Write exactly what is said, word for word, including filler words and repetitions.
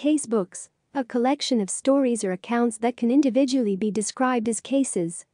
Casebooks, a collection of stories or accounts that can individually be described as cases.